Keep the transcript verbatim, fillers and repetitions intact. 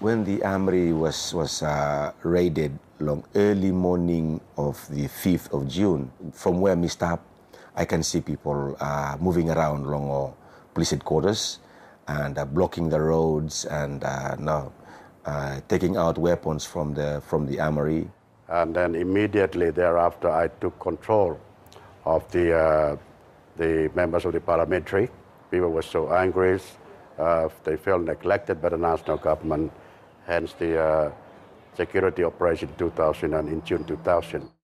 When the armory was, was uh, raided long early morning of the fifth of June, from where we stop, I can see people uh, moving around along our police headquarters and uh, blocking the roads and uh, now, uh, taking out weapons from the, from the armory. And then immediately thereafter, I took control of the, uh, the members of the parliamentary. People were so angry. Uh, they felt neglected by the national government, hence the uh, security operation in two thousand and in June two thousand.